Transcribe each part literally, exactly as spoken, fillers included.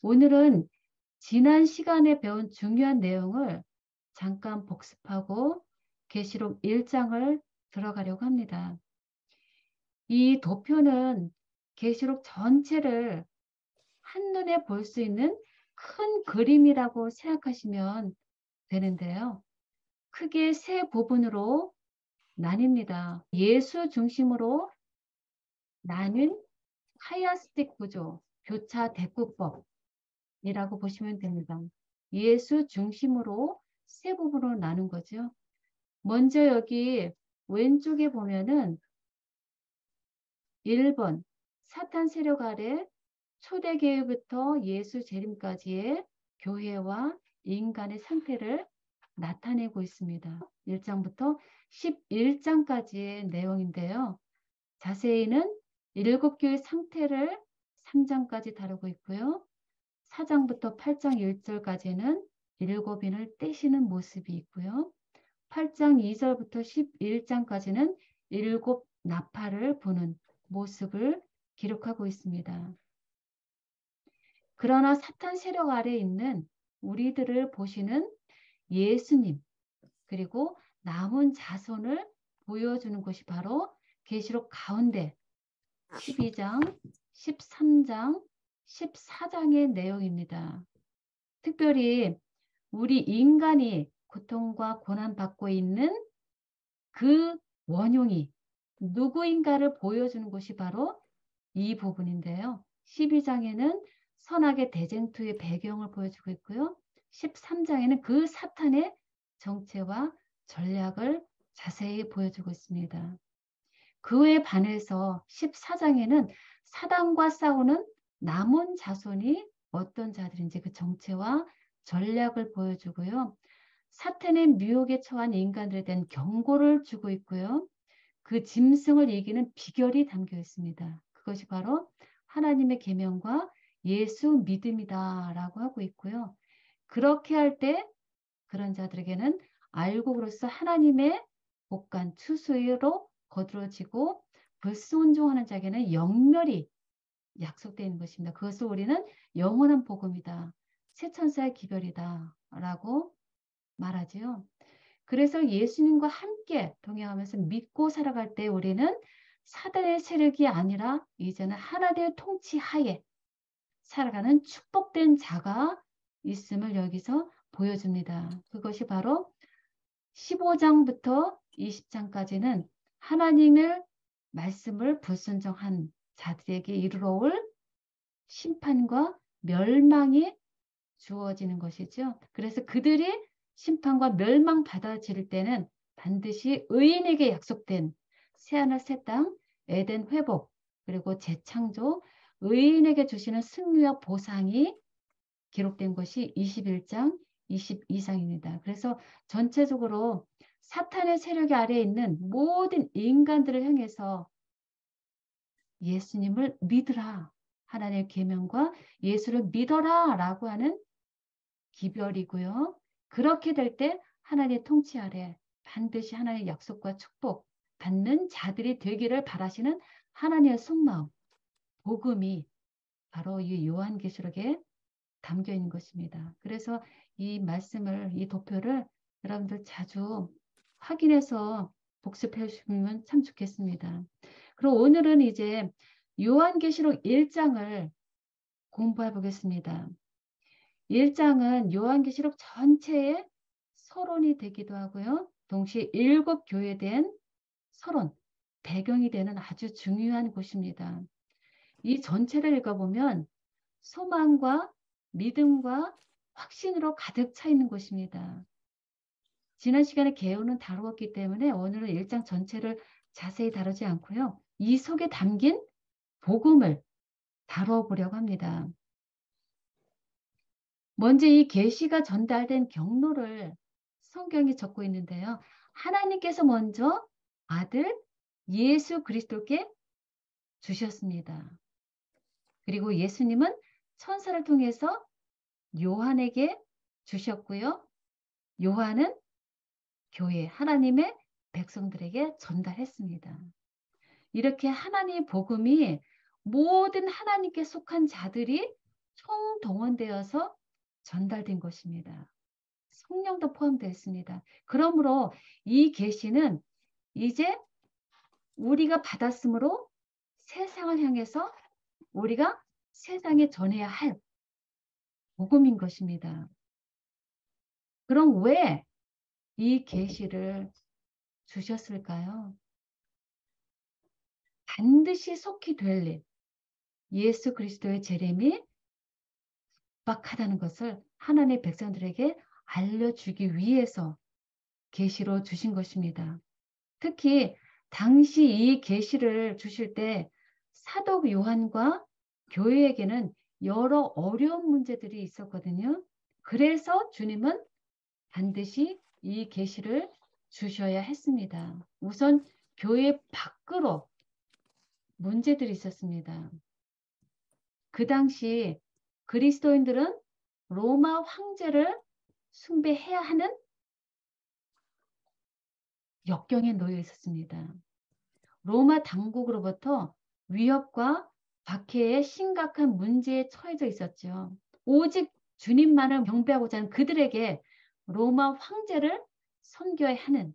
오늘은 지난 시간에 배운 중요한 내용을 잠깐 복습하고 계시록 일 장을 들어가려고 합니다. 이 도표는 계시록 전체를 한눈에 볼 수 있는 큰 그림이라고 생각하시면 되는데요. 크게 세 부분으로 나뉩니다. 예수 중심으로 나뉜 카이아스틱 구조, 교차 대구법이라고 보시면 됩니다. 예수 중심으로 세 부분으로 나눈 거죠. 먼저 여기 왼쪽에 보면은 일 번 사탄 세력 아래 초대교회부터 예수 재림까지의 교회와 인간의 상태를 나타내고 있습니다. 일 장부터 십일 장까지의 내용인데요. 자세히는 일곱 교의 상태를 삼 장까지 다루고 있고요. 사 장부터 팔 장 일 절까지는 일곱 인을 떼시는 모습이 있고요. 팔 장 이 절부터 십일 장까지는 일곱 나팔을 부는 모습을 기록하고 있습니다. 그러나 사탄 세력 아래 있는 우리들을 보시는 예수님 그리고 남은 자손을 보여주는 것이 바로 계시록 가운데 십이 장, 십삼 장, 십사 장의 내용입니다. 특별히 우리 인간이 고통과 고난받고 있는 그 원흉이 누구인가를 보여주는 것이 바로 이 부분인데요. 십이 장에는 선악의 대쟁투의 배경을 보여주고 있고요. 십삼 장에는 그 사탄의 정체와 전략을 자세히 보여주고 있습니다. 그에 반해서 십사 장에는 사단과 싸우는 남은 자손이 어떤 자들인지 그 정체와 전략을 보여주고요. 사탄의 미혹에 처한 인간들에 대한 경고를 주고 있고요. 그 짐승을 이기는 비결이 담겨 있습니다. 그것이 바로 하나님의 계명과 예수 믿음이다라고 하고 있고요. 그렇게 할 때 그런 자들에게는 알곡으로서 하나님의 복간 추수로 거두어지고 불순종하는 자에게는 영멸이 약속되어 있는 것입니다. 그것을 우리는 영원한 복음이다. 새 천사의 기별이다 라고 말하지요. 그래서 예수님과 함께 동행하면서 믿고 살아갈 때 우리는 사단의 세력이 아니라 이제는 하나님의 통치 하에 살아가는 축복된 자가 있음을 여기서 보여줍니다. 그것이 바로 십오 장부터 이십 장까지는 하나님의 말씀을 불순종한 자들에게 이르러 올 심판과 멸망이 주어지는 것이죠. 그래서 그들이 심판과 멸망 받아질 때는 반드시 의인에게 약속된 새하늘 새 땅, 에덴 회복, 그리고 재창조, 의인에게 주시는 승리와 보상이 기록된 것이 이십일 장, 이십이 장입니다. 그래서 전체적으로 사탄의 세력 아래에 있는 모든 인간들을 향해서 예수님을 믿으라. 하나님의 계명과 예수를 믿어라 라고 하는 기별이고요. 그렇게 될 때 하나님의 통치 아래 반드시 하나님의 약속과 축복 받는 자들이 되기를 바라시는 하나님의 속마음, 복음이 바로 이 요한계시록에 담겨 있는 것입니다. 그래서 이 말씀을, 이 도표를 여러분들 자주 확인해서 복습해 주시면 참 좋겠습니다. 그럼 오늘은 이제 요한계시록 일 장을 공부해 보겠습니다. 일 장은 요한계시록 전체의 서론이 되기도 하고요. 동시에 일곱 교회에 대한 서론, 배경이 되는 아주 중요한 곳입니다. 이 전체를 읽어보면 소망과 믿음과 확신으로 가득 차 있는 곳입니다. 지난 시간에 개요는 다루었기 때문에 오늘은 일 장 전체를 자세히 다루지 않고요. 이 속에 담긴 복음을 다루어 보려고 합니다. 먼저 이 계시가 전달된 경로를 성경이 적고 있는데요. 하나님께서 먼저 아들 예수 그리스도께 주셨습니다. 그리고 예수님은 천사를 통해서 요한에게 주셨고요. 요한은 교회 하나님의 백성들에게 전달했습니다. 이렇게 하나님의 복음이 모든 하나님께 속한 자들이 총동원되어서 전달된 것입니다. 성령도 포함되어 있습니다. 그러므로 이 계시는 이제 우리가 받았으므로 세상을 향해서 우리가 세상에 전해야 할 복음인 것입니다. 그럼 왜 이 계시를 주셨을까요? 반드시 속히 될 일, 예수 그리스도의 재림이 급박하다는 것을 하나님의 백성들에게 알려주기 위해서 계시로 주신 것입니다. 특히 당시 이 계시를 주실 때 사도 요한과 교회에게는 여러 어려운 문제들이 있었거든요. 그래서 주님은 반드시 이 계시를 주셔야 했습니다. 우선 교회 밖으로 문제들이 있었습니다. 그 당시 그리스도인들은 로마 황제를 숭배해야 하는 역경에 놓여 있었습니다. 로마 당국으로부터 위협과 박해의 심각한 문제에 처해져 있었죠. 오직 주님만을 경배하고자 하는 그들에게 로마 황제를 섬겨야 하는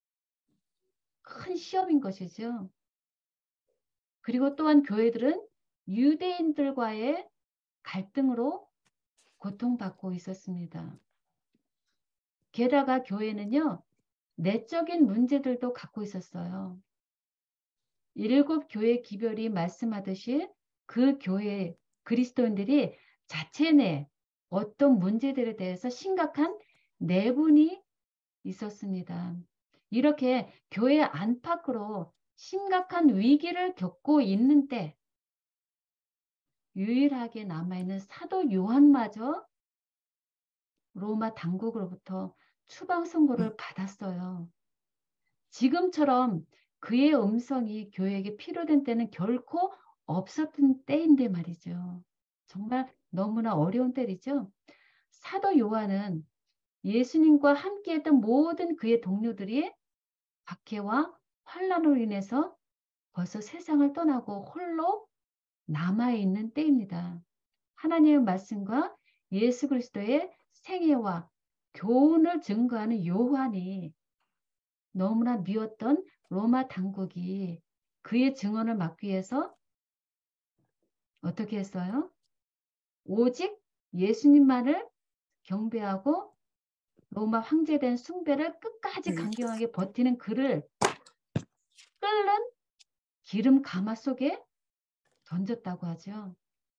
큰 시험인 것이죠. 그리고 또한 교회들은 유대인들과의 갈등으로 고통받고 있었습니다. 게다가 교회는요, 내적인 문제들도 갖고 있었어요. 일곱 교회 기별이 말씀하듯이 그 교회 그리스도인들이 자체 내 어떤 문제들에 대해서 심각한 내분이 있었습니다. 이렇게 교회 안팎으로 심각한 위기를 겪고 있는 때 유일하게 남아있는 사도 요한마저 로마 당국으로부터 추방 선고를 받았어요. 지금처럼 그의 음성이 교회에게 필요된 때는 결코 없었던 때인데 말이죠. 정말 너무나 어려운 때이죠. 사도 요한은 예수님과 함께했던 모든 그의 동료들이 박해와 환난으로 인해서 벌써 세상을 떠나고 홀로 남아있는 때입니다. 하나님의 말씀과 예수 그리스도의 생애와 교훈을 증거하는 요한이 너무나 미웠던 로마 당국이 그의 증언을 막기 위해서 어떻게 했어요? 오직 예수님만을 경배하고 로마 황제된 숭배를 끝까지 강경하게 버티는 그를 끓는 기름 가마 속에 던졌다고 하죠.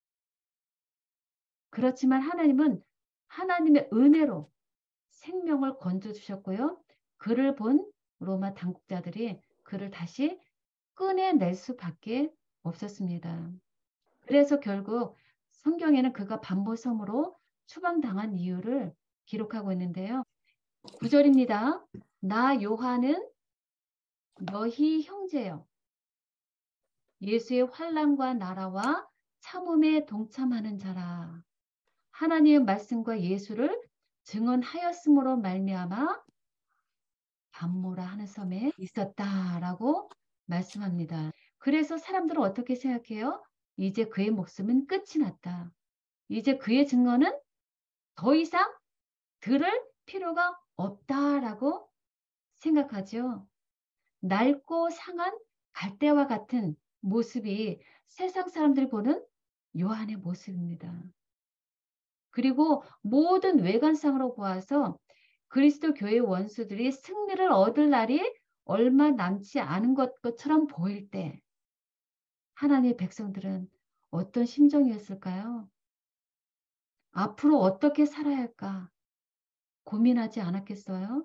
그렇지만 하나님은 하나님의 은혜로 생명을 건져주셨고요. 그를 본 로마 당국자들이 그를 다시 꺼내낼 수밖에 없었습니다. 그래서 결국 성경에는 그가 반모섬으로 추방당한 이유를 기록하고 있는데요. 구 절입니다. 나 요한은 너희 형제여 예수의 환난과 나라와 참음에 동참하는 자라. 하나님의 말씀과 예수를 증언하였으므로 말미암아 반모라 하는 섬에 있었다라고 말씀합니다. 그래서 사람들은 어떻게 생각해요? 이제 그의 목숨은 끝이 났다. 이제 그의 증언은 더 이상 들을 필요가 없다라고 생각하죠. 낡고 상한 갈대와 같은 모습이 세상 사람들이 보는 요한의 모습입니다. 그리고 모든 외관상으로 보아서 그리스도 교회 원수들이 승리를 얻을 날이 얼마 남지 않은 것처럼 보일 때 하나님의 백성들은 어떤 심정이었을까요? 앞으로 어떻게 살아야 할까 고민하지 않았겠어요?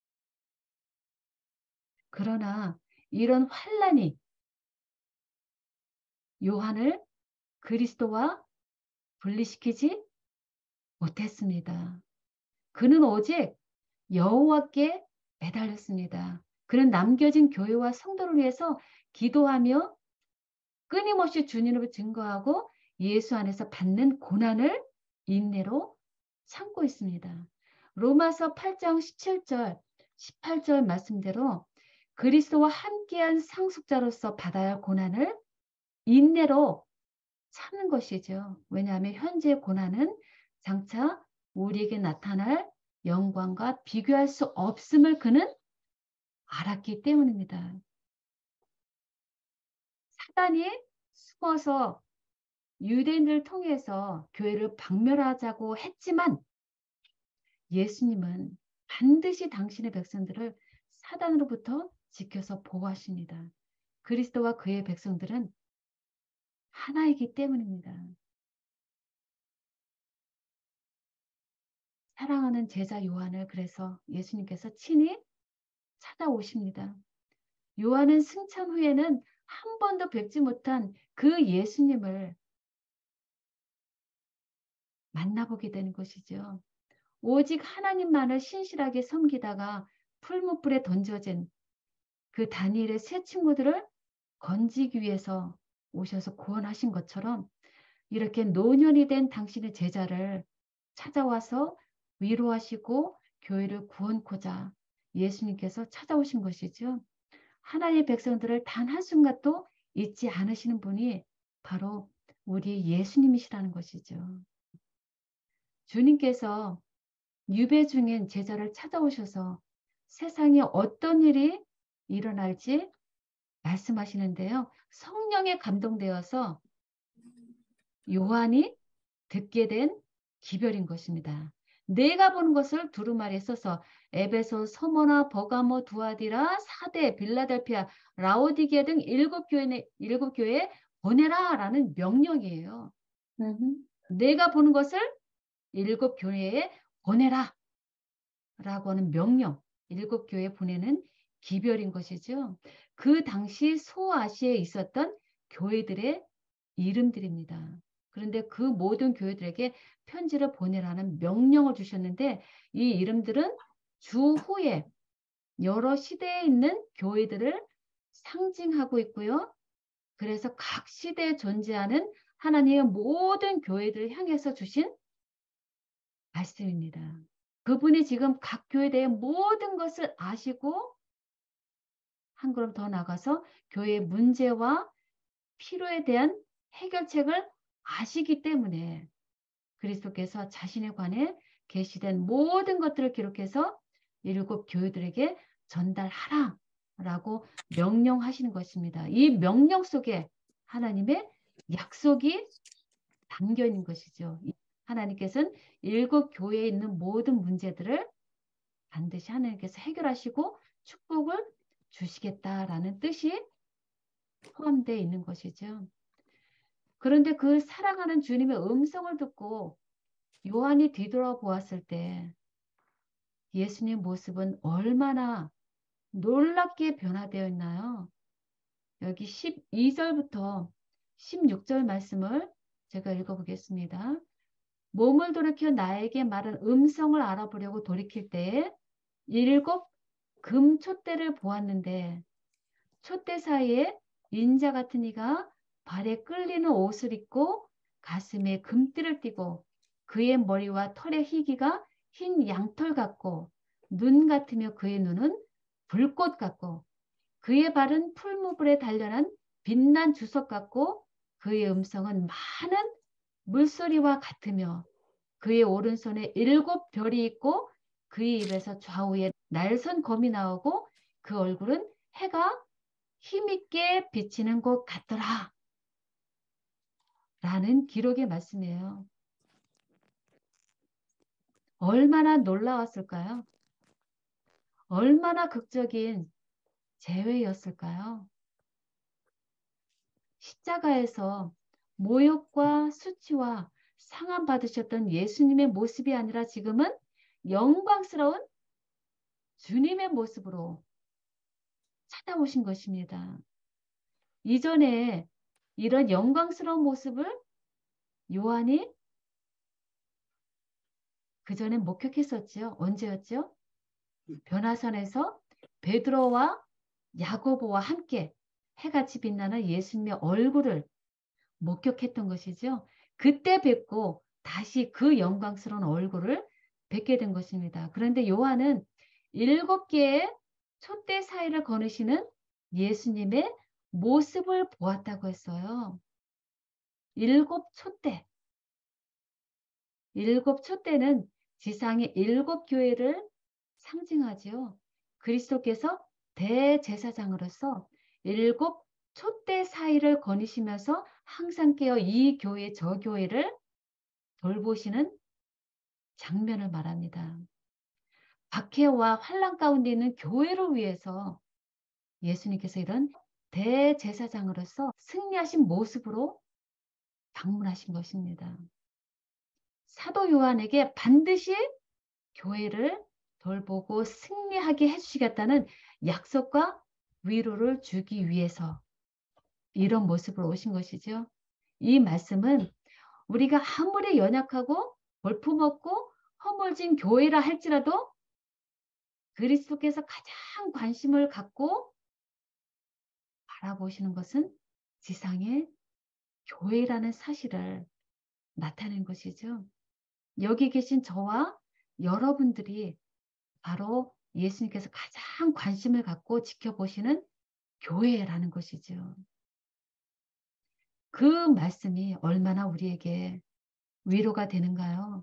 그러나 이런 환난이 요한을 그리스도와 분리시키지 못했습니다. 그는 오직 여호와께 매달렸습니다. 그는 남겨진 교회와 성도를 위해서 기도하며 끊임없이 주님을 증거하고 예수 안에서 받는 고난을 인내로 참고 있습니다. 로마서 팔 장 십칠 절, 십팔 절 말씀대로 그리스도와 함께한 상속자로서 받아야 할 고난을 인내로 참는 것이죠. 왜냐하면 현재의 고난은 장차 우리에게 나타날 영광과 비교할 수 없음을 그는 알았기 때문입니다. 사단이 숨어서 유대인들을 통해서 교회를 박멸하자고 했지만 예수님은 반드시 당신의 백성들을 사단으로부터 지켜서 보호하십니다. 그리스도와 그의 백성들은 하나이기 때문입니다. 사랑하는 제자 요한을 그래서 예수님께서 친히 찾아오십니다. 요한은 승천 후에는 한 번도 뵙지 못한 그 예수님을 만나보게 되는 것이죠. 오직 하나님만을 신실하게 섬기다가 풀무불에 던져진 그 다니엘의 세 친구들을 건지기 위해서 오셔서 구원하신 것처럼 이렇게 노년이 된 당신의 제자를 찾아와서 위로하시고 교회를 구원코자 예수님께서 찾아오신 것이죠. 하나님의 백성들을 단 한순간도 잊지 않으시는 분이 바로 우리 예수님이시라는 것이죠. 주님께서 유배 중인 제자를 찾아오셔서 세상에 어떤 일이 일어날지 말씀하시는데요. 성령에 감동되어서 요한이 듣게 된 기별인 것입니다. 내가 보는 것을 두루마리에 써서 에베소, 서머나, 버가모, 두아디라, 사대, 빌라델피아, 라오디게아 등 일곱 교회 일곱 교회에 보내라라는 명령이에요. 음. 내가 보는 것을 일곱 교회에 보내라 라고 하는 명령, 일곱 교회에 보내는 기별인 것이죠. 그 당시 소아시아에 있었던 교회들의 이름들입니다. 그런데 그 모든 교회들에게 편지를 보내라는 명령을 주셨는데 이 이름들은 주후에 여러 시대에 있는 교회들을 상징하고 있고요. 그래서 각 시대에 존재하는 하나님의 모든 교회들을 향해서 주신 말씀입니다. 그분이 지금 각 교회에 대해 모든 것을 아시고 한 걸음 더 나가서 교회의 문제와 필요에 대한 해결책을 아시기 때문에 그리스도께서 자신에 관해 계시된 모든 것들을 기록해서 일곱 교회들에게 전달하라라고 명령하시는 것입니다. 이 명령 속에 하나님의 약속이 담겨 있는 것이죠. 하나님께서는 일곱 교회에 있는 모든 문제들을 반드시 하나님께서 해결하시고 축복을 주시겠다라는 뜻이 포함되어 있는 것이죠. 그런데 그 사랑하는 주님의 음성을 듣고 요한이 뒤돌아보았을 때 예수님 모습은 얼마나 놀랍게 변화되어 있나요? 여기 십이 절부터 십육 절 말씀을 제가 읽어보겠습니다. 몸을 돌이켜 나에게 말한 음성을 알아보려고 돌이킬 때에 일곱 금촛대를 보았는데 촛대 사이에 인자 같은 이가 발에 끌리는 옷을 입고 가슴에 금띠를 띠고 그의 머리와 털의 희기가 흰 양털 같고 눈 같으며 그의 눈은 불꽃 같고 그의 발은 풀무불에 단련한 빛난 주석 같고 그의 음성은 많은 물소리와 같으며 그의 오른손에 일곱 별이 있고 그의 입에서 좌우에 날선 검이 나오고 그 얼굴은 해가 힘있게 비치는 것 같더라 라는 기록의 말씀이에요. 얼마나 놀라웠을까요? 얼마나 극적인 재회였을까요? 십자가에서 모욕과 수치와 상함 받으셨던 예수님의 모습이 아니라 지금은 영광스러운 주님의 모습으로 찾아오신 것입니다. 이전에 이런 영광스러운 모습을 요한이 그전에 목격했었죠. 언제였죠? 변화산에서 베드로와 야고보와 함께 해같이 빛나는 예수님의 얼굴을 목격했던 것이죠. 그때 뵙고 다시 그 영광스러운 얼굴을 뵙게 된 것입니다. 그런데 요한은 일곱 개의 촛대 사이를 거느시는 예수님의 모습을 보았다고 했어요. 일곱 촛대, 일곱 촛대는 지상의 일곱 교회를 상징하지요. 그리스도께서 대제사장으로서 일곱 촛대 사이를 거니시면서 항상 깨어 이 교회 저 교회를 돌보시는 장면을 말합니다. 박해와 환난 가운데 있는 교회를 위해서 예수님께서 이런 대제사장으로서 승리하신 모습으로 방문하신 것입니다. 사도 요한에게 반드시 교회를 돌보고 승리하게 해주시겠다는 약속과 위로를 주기 위해서 이런 모습으로 오신 것이죠. 이 말씀은 우리가 아무리 연약하고 볼품없고 허물진 교회라 할지라도 그리스도께서 가장 관심을 갖고 바라보시는 것은 지상의 교회라는 사실을 나타낸 것이죠. 여기 계신 저와 여러분들이 바로 예수님께서 가장 관심을 갖고 지켜보시는 교회라는 것이죠. 그 말씀이 얼마나 우리에게 위로가 되는가요?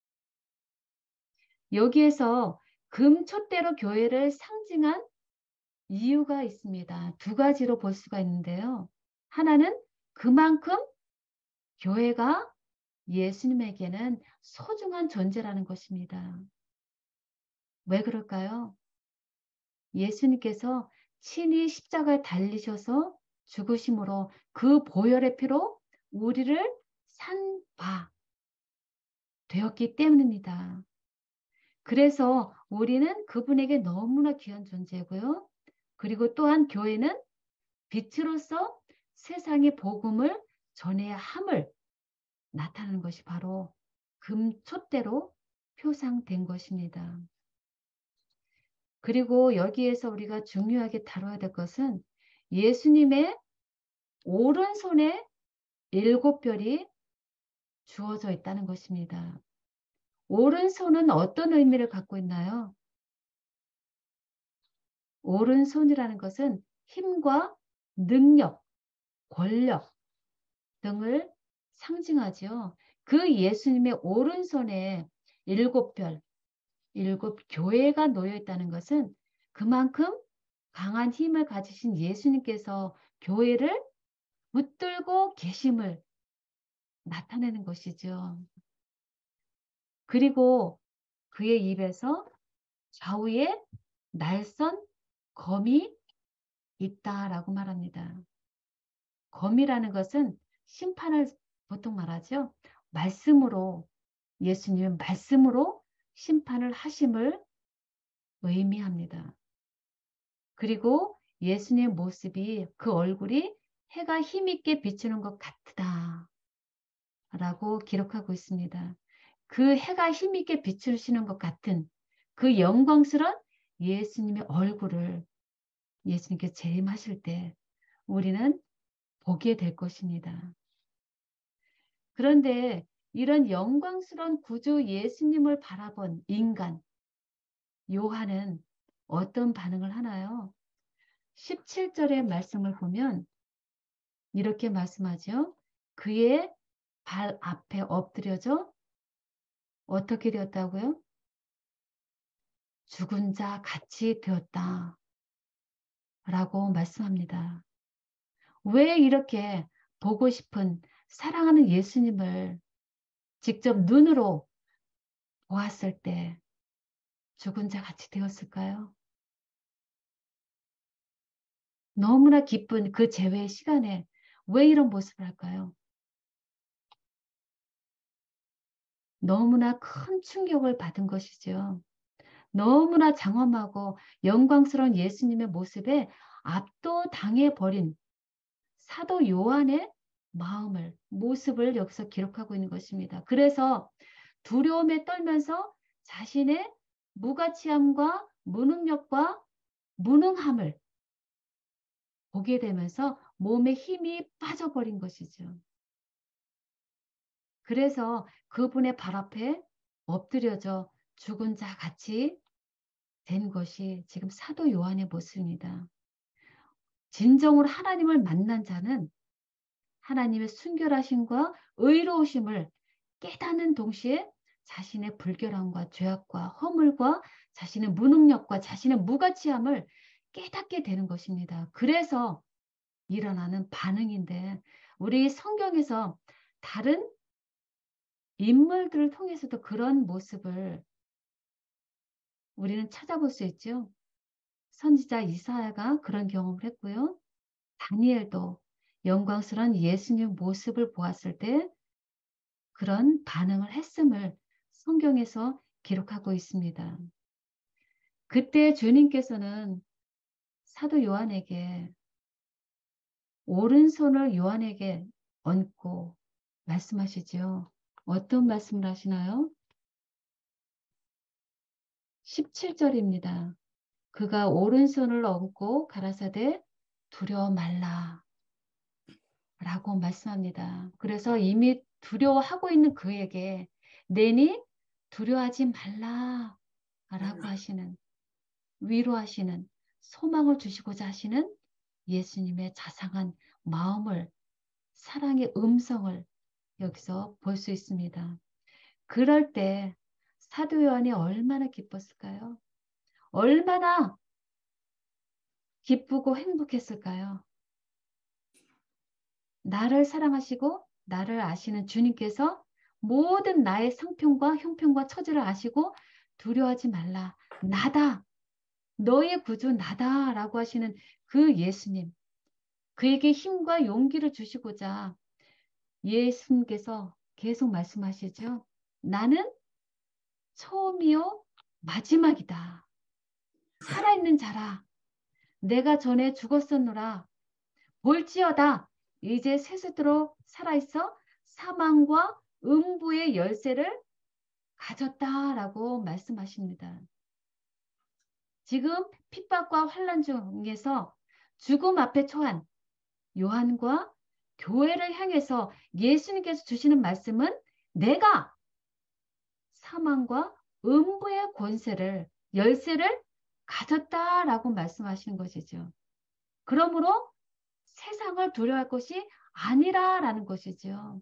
여기에서 금촛대로 교회를 상징한 이유가 있습니다. 두 가지로 볼 수가 있는데요. 하나는 그만큼 교회가 예수님에게는 소중한 존재라는 것입니다. 왜 그럴까요? 예수님께서 친히 십자가에 달리셔서 죽으심으로 그 보혈의 피로 우리를 산 바 되었기 때문입니다. 그래서 우리는 그분에게 너무나 귀한 존재고요. 그리고 또한 교회는 빛으로서 세상의 복음을 전해야 함을 나타내는 것이 바로 금촛대로 표상된 것입니다. 그리고 여기에서 우리가 중요하게 다뤄야 될 것은 예수님의 오른손에 일곱 별이 주어져 있다는 것입니다. 오른손은 어떤 의미를 갖고 있나요? 오른손이라는 것은 힘과 능력, 권력 등을 상징하죠. 그 예수님의 오른손에 일곱 별, 일곱 교회가 놓여 있다는 것은 그만큼 강한 힘을 가지신 예수님께서 교회를 붙들고 계심을 나타내는 것이죠. 그리고 그의 입에서 좌우에 날선 검이 있다라고 말합니다. 검이라는 것은 심판을 보통 말하죠. 말씀으로 예수님은 말씀으로 심판을 하심을 의미합니다. 그리고 예수님의 모습이 그 얼굴이 해가 힘있게 비추는 것 같다 라고 기록하고 있습니다. 그 해가 힘있게 비추시는 것 같은 그 영광스러운 예수님의 얼굴을 예수님께 재림하실 때 우리는 보게 될 것입니다. 그런데 이런 영광스러운 구주 예수님을 바라본 인간 요한은 어떤 반응을 하나요? 십칠 절의 말씀을 보면 이렇게 말씀하죠. 그의 발 앞에 엎드려져 어떻게 되었다고요? 죽은 자 같이 되었다 라고 말씀합니다. 왜 이렇게 보고 싶은 사랑하는 예수님을 직접 눈으로 보았을 때 죽은 자 같이 되었을까요? 너무나 기쁜 그 재회의 시간에 왜 이런 모습을 할까요? 너무나 큰 충격을 받은 것이죠. 너무나 장엄하고 영광스러운 예수님의 모습에 압도당해버린 사도 요한의 마음을, 모습을 여기서 기록하고 있는 것입니다. 그래서 두려움에 떨면서 자신의 무가치함과 무능력과 무능함을 보게 되면서 몸에 힘이 빠져버린 것이죠. 그래서 그분의 발 앞에 엎드려져 죽은 자 같이 된 것이 지금 사도 요한의 모습입니다. 진정으로 하나님을 만난 자는 하나님의 순결하심과 의로우심을 깨닫는 동시에 자신의 불결함과 죄악과 허물과 자신의 무능력과 자신의 무가치함을 깨닫게 되는 것입니다. 그래서 일어나는 반응인데 우리 성경에서 다른 인물들을 통해서도 그런 모습을 우리는 찾아볼 수 있죠. 선지자 이사야가 그런 경험을 했고요. 다니엘도 영광스러운 예수님 모습을 보았을 때 그런 반응을 했음을 성경에서 기록하고 있습니다. 그때 주님께서는 사도 요한에게 오른손을 요한에게 얹고 말씀하시죠. 어떤 말씀을 하시나요? 십칠 절입니다. 그가 오른손을 얹고 가라사대 두려워 말라 라고 말씀합니다. 그래서 이미 두려워하고 있는 그에게 내니 두려워하지 말라 라고 하시는, 위로하시는, 소망을 주시고자 하시는 예수님의 자상한 마음을, 사랑의 음성을 여기서 볼 수 있습니다. 그럴 때 사도 요한이 얼마나 기뻤을까요? 얼마나 기쁘고 행복했을까요? 나를 사랑하시고 나를 아시는 주님께서 모든 나의 상편과 형편과 처지를 아시고 두려워하지 말라. 나다. 너의 구주 나다. 라고 하시는 그 예수님. 그에게 힘과 용기를 주시고자 예수님께서 계속 말씀하시죠. 나는 처음이요 마지막이다. 살아있는 자라. 내가 전에 죽었었노라. 볼지어다. 이제 세세토록 살아있어 사망과 음부의 열쇠를 가졌다라고 말씀하십니다. 지금 핍박과 환난 중에서 죽음 앞에 처한 요한과 교회를 향해서 예수님께서 주시는 말씀은 내가 사망과 음부의 권세를, 열쇠를 가졌다라고 말씀하시는 것이죠. 그러므로 세상을 두려워할 것이 아니라라는 것이죠.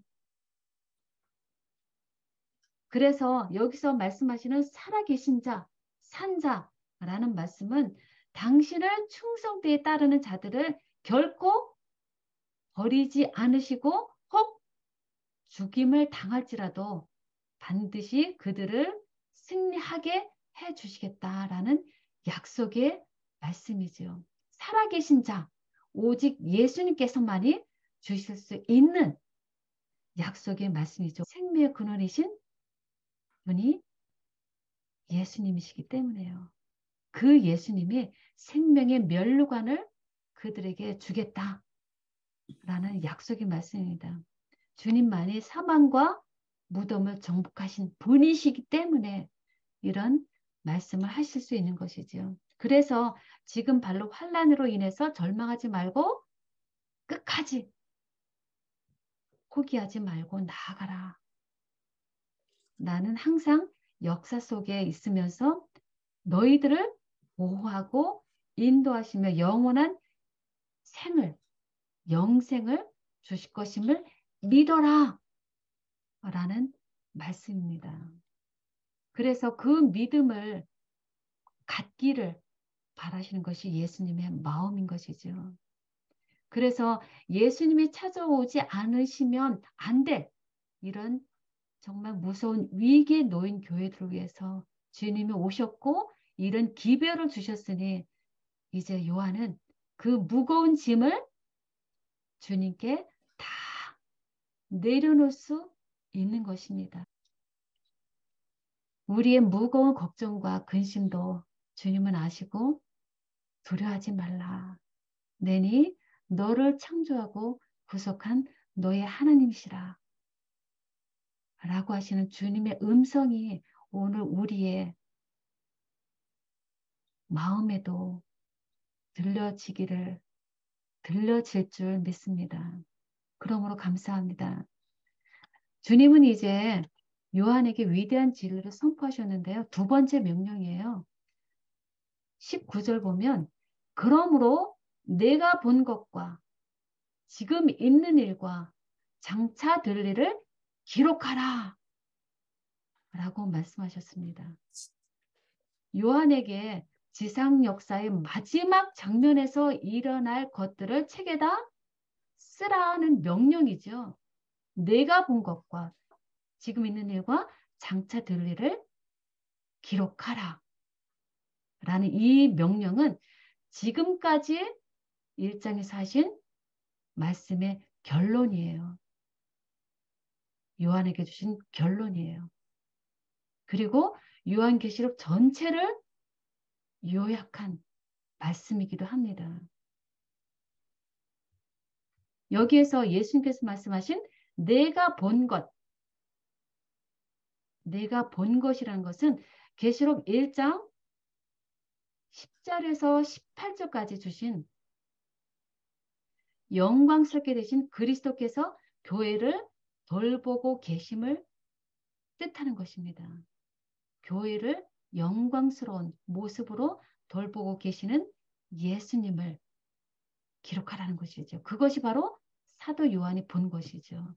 그래서 여기서 말씀하시는 살아계신 자, 산자라는 말씀은 당신을 충성되에 따르는 자들을 결코 버리지 않으시고 혹 죽임을 당할지라도 반드시 그들을 승리하게 해 주시겠다라는 약속의 말씀이죠. 살아계신 자, 오직 예수님께서만이 주실 수 있는 약속의 말씀이죠. 생명의 근원이신 분이 예수님이시기 때문에요. 그 예수님이 생명의 면류관을 그들에게 주겠다라는 약속의 말씀입니다. 주님만이 사망과 무덤을 정복하신 분이시기 때문에 이런 말씀을 하실 수 있는 것이죠. 그래서 지금 발로 환난으로 인해서 절망하지 말고 끝까지 포기하지 말고 나아가라. 나는 항상 역사 속에 있으면서 너희들을 보호하고 인도하시며 영원한 생을, 영생을 주실 것임을 믿어라 라는 말씀입니다. 그래서 그 믿음을 갖기를 바라시는 것이 예수님의 마음인 것이죠. 그래서 예수님이 찾아오지 않으시면 안 돼. 이런 정말 무서운 위기에 놓인 교회들을 위해서 주님이 오셨고 이런 기별을 주셨으니 이제 요한은 그 무거운 짐을 주님께 다 내려놓을 수 있는 것입니다. 우리의 무거운 걱정과 근심도 주님은 아시고 두려워하지 말라. 내니 너를 창조하고 구속한 너의 하나님이시라. 라고 하시는 주님의 음성이 오늘 우리의 마음에도 들려지기를, 들려질 줄 믿습니다. 그러므로 감사합니다. 주님은 이제 요한에게 위대한 진리를 선포하셨는데요. 두 번째 명령이에요. 십구 절 보면 그러므로 내가 본 것과 지금 있는 일과 장차 될 일을 기록하라 라고 말씀하셨습니다. 요한에게 지상 역사의 마지막 장면에서 일어날 것들을 책에다 쓰라는 명령이죠. 내가 본 것과 지금 있는 일과 장차 될 일을 기록하라 라는 이 명령은 지금까지 일 장에서 하신 말씀의 결론이에요. 요한에게 주신 결론이에요. 그리고 요한계시록 전체를 요약한 말씀이기도 합니다. 여기에서 예수님께서 말씀하신 내가 본 것, 내가 본 것이라는 것은 계시록 일 장 십 절에서 십팔 절까지 주신 영광스럽게 되신 그리스도께서 교회를 돌보고 계심을 뜻하는 것입니다. 교회를 영광스러운 모습으로 돌보고 계시는 예수님을 기록하라는 것이죠. 그것이 바로 사도 요한이 본 것이죠.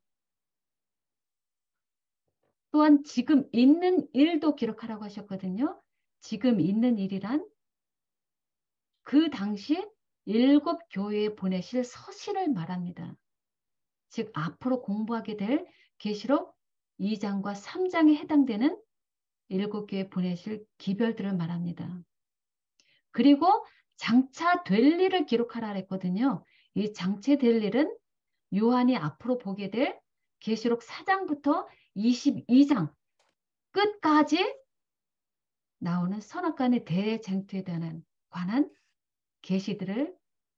또한 지금 있는 일도 기록하라고 하셨거든요. 지금 있는 일이란 그 당시 일곱 교회에 보내실 서신을 말합니다. 즉 앞으로 공부하게 될 계시록 이 장과 삼 장에 해당되는 일곱 교회에 보내실 기별들을 말합니다. 그리고 장차 될 일을 기록하라 했거든요. 이 장차 될 일은 요한이 앞으로 보게 될 계시록 사 장부터 이십이 장 끝까지 나오는 선악간의 대쟁투에 대한 관한 계시들을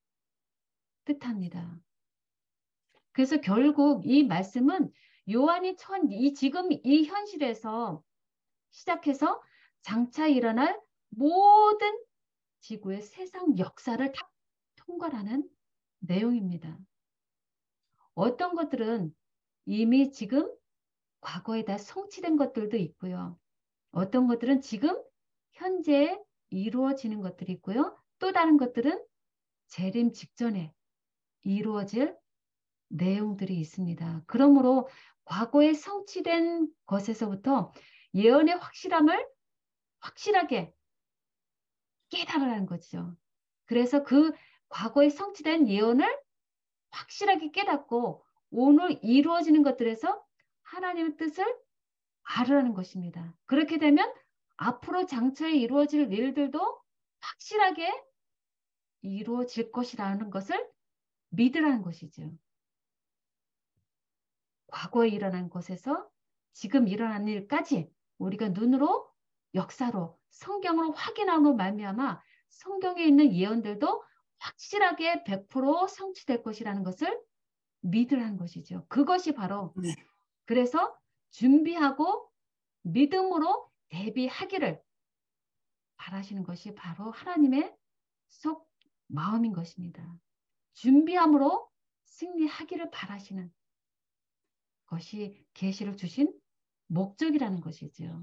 뜻합니다. 그래서 결국 이 말씀은 요한이 처한 이 지금 이 현실에서 시작해서 장차 일어날 모든 지구의 세상 역사를 다 통과하는 내용입니다. 어떤 것들은 이미 지금 과거에 다 성취된 것들도 있고요. 어떤 것들은 지금 현재 이루어지는 것들이 있고요. 또 다른 것들은 재림 직전에 이루어질 내용들이 있습니다. 그러므로 과거에 성취된 것에서부터 예언의 확실함을 확실하게 깨달으라는 거죠. 그래서 그 과거에 성취된 예언을 확실하게 깨닫고 오늘 이루어지는 것들에서 하나님의 뜻을 알으라는 것입니다. 그렇게 되면 앞으로 장차에 이루어질 일들도 확실하게 이루어질 것이라는 것을 믿으라는 것이죠. 과거에 일어난 것에서 지금 일어난 일까지 우리가 눈으로 역사로 성경으로 확인함으로 말미암아 성경에 있는 예언들도 확실하게 백 퍼센트 성취될 것이라는 것을 믿으라는 것이죠. 그것이 바로 네. 그래서 준비하고 믿음으로 대비하기를 바라시는 것이 바로 하나님의 속 마음인 것입니다. 준비함으로 승리하기를 바라시는 것이 계시를 주신 목적이라는 것이죠.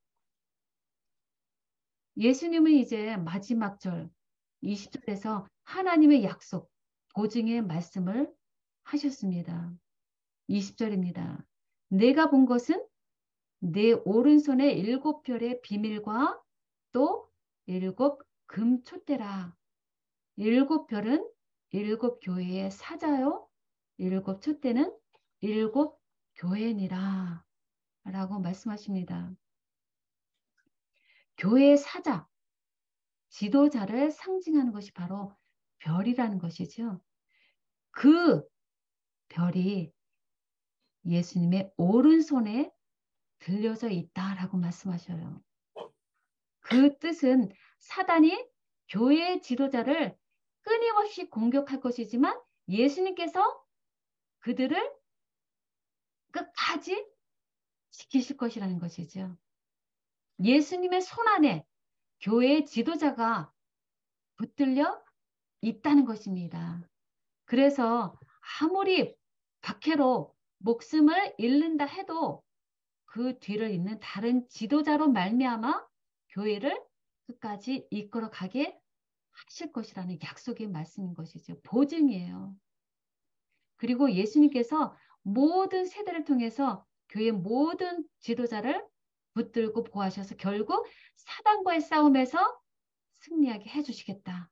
예수님은 이제 마지막 절 이십 절에서 하나님의 약속, 보증의 말씀을 하셨습니다. 이십 절입니다. 내가 본 것은 내 오른손의 일곱 별의 비밀과 또 일곱 금촛대라. 일곱 별은 일곱 교회의 사자요. 일곱 촛대는 일곱 교회니라. 라고 말씀하십니다. 교회의 사자, 지도자를 상징하는 것이 바로 별이라는 것이죠. 그 별이 예수님의 오른손에 들려져 있다라고 말씀하셔요. 그 뜻은 사단이 교회의 지도자를 끊임없이 공격할 것이지만 예수님께서 그들을 끝까지 지키실 것이라는 것이죠. 예수님의 손 안에 교회의 지도자가 붙들려 있다는 것입니다. 그래서 아무리 박해로 목숨을 잃는다 해도 그 뒤를 잇는 다른 지도자로 말미암아 교회를 끝까지 이끌어 가게 하실 것이라는 약속의 말씀인 것이죠. 보증이에요. 그리고 예수님께서 모든 세대를 통해서 교회 모든 지도자를 붙들고 보호하셔서 결국 사단과의 싸움에서 승리하게 해주시겠다.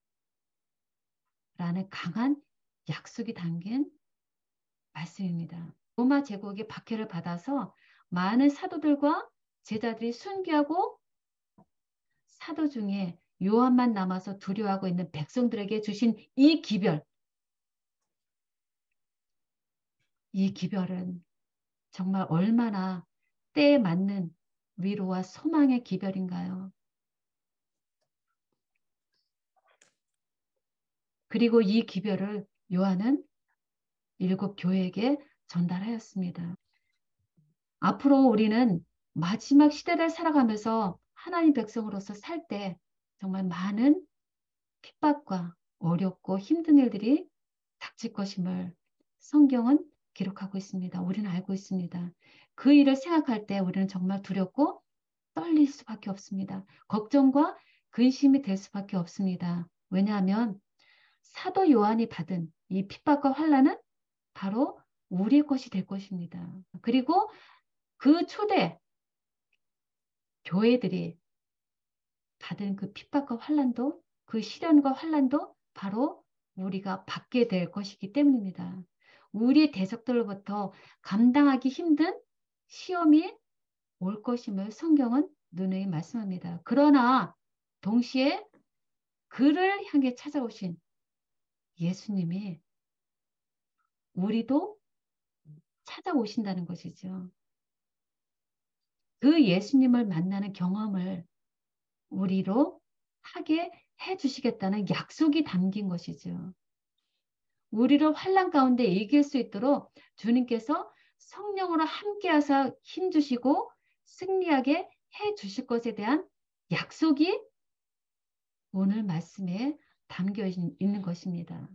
라는 강한 약속이 담긴 말씀입니다. 로마 제국의 박해를 받아서 많은 사도들과 제자들이 순교하고 사도 중에 요한만 남아서 두려워하고 있는 백성들에게 주신 이 기별, 이 기별은 정말 얼마나 때에 맞는 위로와 소망의 기별인가요? 그리고 이 기별을 요한은 일곱 교회에게 전달하였습니다. 앞으로 우리는 마지막 시대를 살아가면서 하나님 백성으로서 살 때 정말 많은 핍박과 어렵고 힘든 일들이 닥칠 것임을 성경은 기록하고 있습니다. 우리는 알고 있습니다. 그 일을 생각할 때 우리는 정말 두렵고 떨릴 수밖에 없습니다. 걱정과 근심이 될 수밖에 없습니다. 왜냐하면 사도 요한이 받은 이 핍박과 환난은 바로 우리의 것이 될 것입니다. 그리고 그 초대 교회들이 받은 그 핍박과 환난도 그 시련과 환난도 바로 우리가 받게 될 것이기 때문입니다. 우리 대적들로부터 감당하기 힘든 시험이 올 것임을 성경은 누누이 말씀합니다. 그러나 동시에 그를 향해 찾아오신 예수님이 우리도 찾아오신다는 것이죠. 그 예수님을 만나는 경험을 우리로 하게 해주시겠다는 약속이 담긴 것이죠. 우리를 환난 가운데 이길 수 있도록 주님께서 성령으로 함께하사 힘주시고 승리하게 해주실 것에 대한 약속이 오늘 말씀에 담겨 있는 것입니다.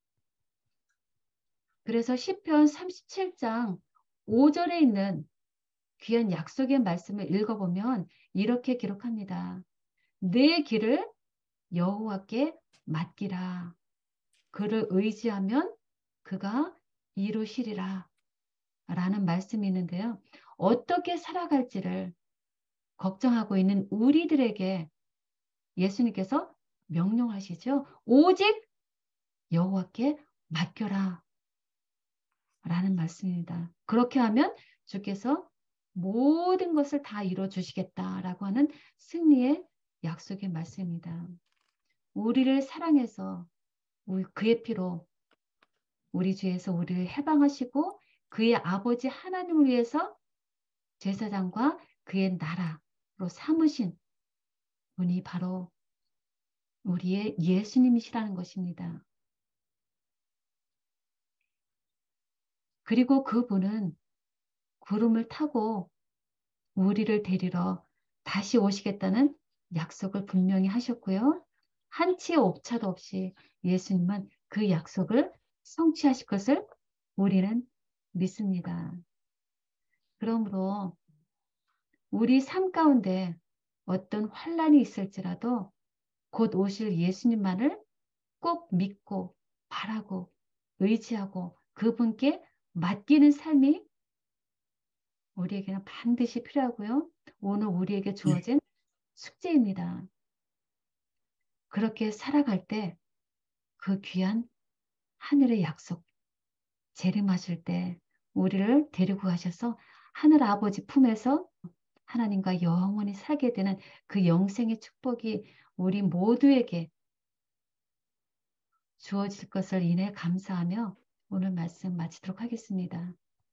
그래서 시편 삼십칠 장 오 절에 있는 귀한 약속의 말씀을 읽어보면 이렇게 기록합니다. 내 길을 여호와께 맡기라. 그를 의지하면 그가 이루시리라. 라는 말씀이 있는데요. 어떻게 살아갈지를 걱정하고 있는 우리들에게 예수님께서 명령하시죠. 오직 여호와께 맡겨라. 라는 말씀입니다. 그렇게 하면 주께서 모든 것을 다 이루어 주시겠다라고 하는 승리의 약속의 말씀입니다. 우리를 사랑해서 그의 피로 우리 주에서 우리를 해방하시고 그의 아버지 하나님을 위해서 제사장과 그의 나라로 삼으신 분이 바로 우리의 예수님이시라는 것입니다. 그리고 그분은 구름을 타고 우리를 데리러 다시 오시겠다는 약속을 분명히 하셨고요. 한치의 오차도 없이 예수님은 그 약속을 성취하실 것을 우리는 믿습니다. 그러므로 우리 삶 가운데 어떤 환난이 있을지라도 곧 오실 예수님만을 꼭 믿고 바라고 의지하고 그분께 맡기는 삶이 우리에게는 반드시 필요하고요. 오늘 우리에게 주어진 숙제입니다. 그렇게 살아갈 때 그 귀한 하늘의 약속 재림하실 때 우리를 데리고 가셔서 하늘 아버지 품에서 하나님과 영원히 살게 되는 그 영생의 축복이 우리 모두에게 주어질 것을 인해 감사하며 오늘 말씀 마치도록 하겠습니다.